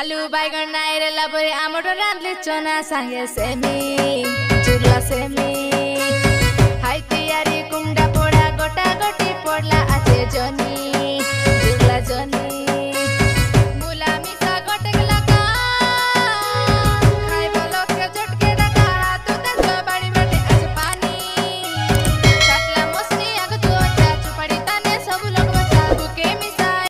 आलू बैगन नाइरे लाबरे आमटो रांधले चना सांगे सेमी